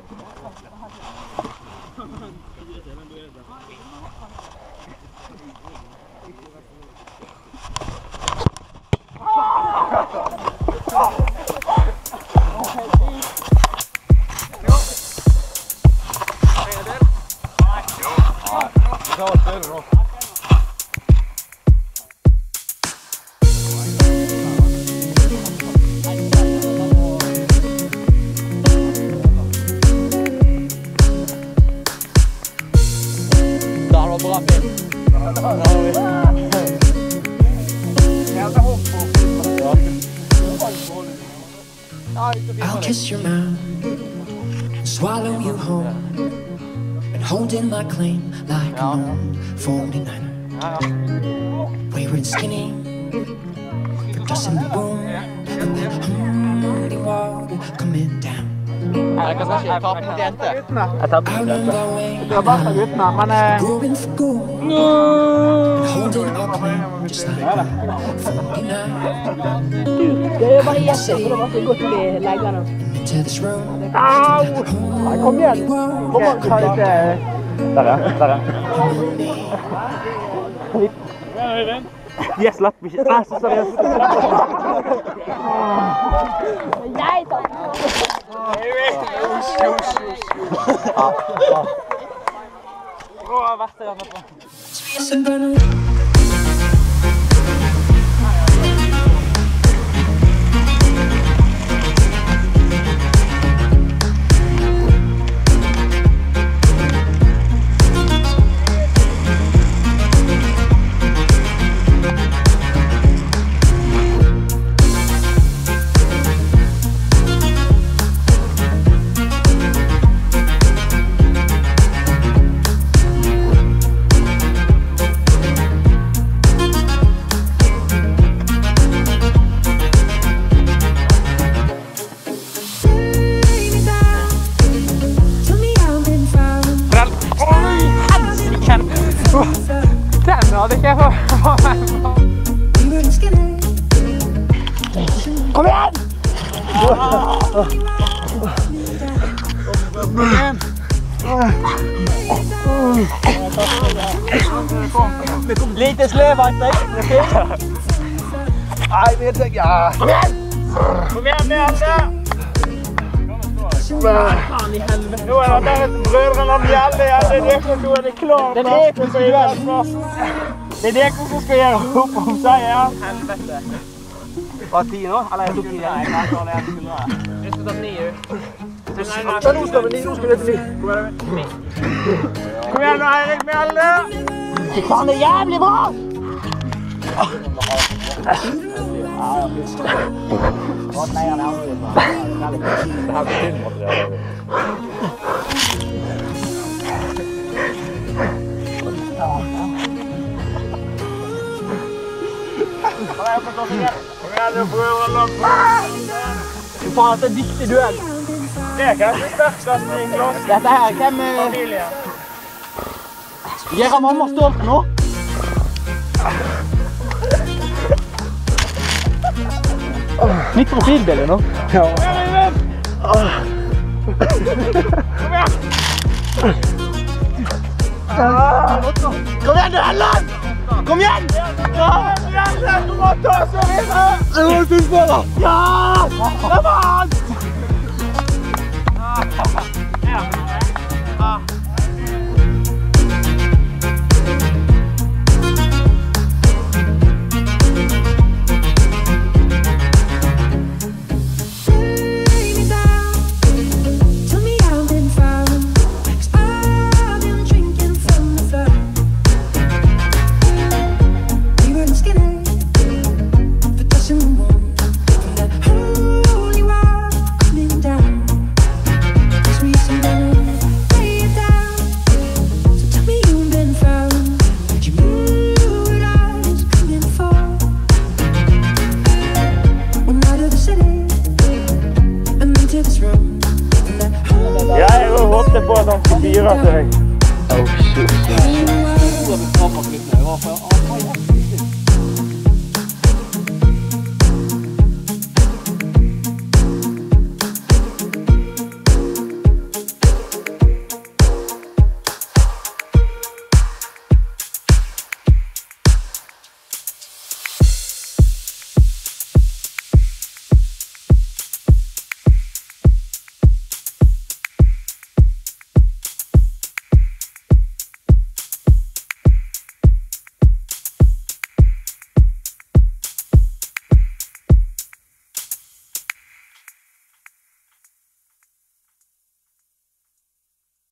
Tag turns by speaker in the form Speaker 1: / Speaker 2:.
Speaker 1: I'll kiss your mouth, swallow you whole, and hold in my claim like I'm 49er. Wayward and skinny, for dust in the boom, and that holy water coming down.
Speaker 2: Jeg kan ikke ta på mot jente. Jeg
Speaker 1: tar på mot jente.
Speaker 2: Du har bare sagt guttene, men...
Speaker 1: Going for gold, and holding my claim just like I'm 49.
Speaker 3: Det er bare jenter, for det var så godt i leggene.
Speaker 2: Au! Kom igjen! Kom igjen, ta litt... Der ja, der ja. Jeg slapp ikke. Så seriøst.
Speaker 3: Jeg tar den.
Speaker 2: Verste gang etterpå. Den hadde ikke jeg fått. Kom igjen! Lite sløvant, ikke? Nei, vet jeg, ja. Kom igjen! Kom igjen, Mjelde! Faen i helvete. Nå er det et brødrene av Mjelde, ja. Det er det som er det klart. Det er det som skal gjøre først. Det er det som skal gjøre opp om seg, ja. Helvete. Var det 10 nå? Eller jeg tok 10 igjen? Nei, jeg tar det 1 nå. Jeg skal ta 9 ut. Nå skal vi 9, nå skal vi til 9. Kom igjen nå, Eirik Mjelde! Faen, det er jævlig bra! Nei, han er aldri bra. Det her blir filmmateriale. Kom igjen, du brødre langt. Du faen, det er en viktig duell. Det er kanskje sterkest i England. Dette her, hvem er... Familie. Gjør mamma stolt nå? Mitt profilbilde nå. Ja. Kom igjen, du Helland! Kom igjen! Ja, du må ta så videre! Det var en fullfører! Ja! Det var han! Jeg håpte på at han skulle bidra til deg. Oh, shit.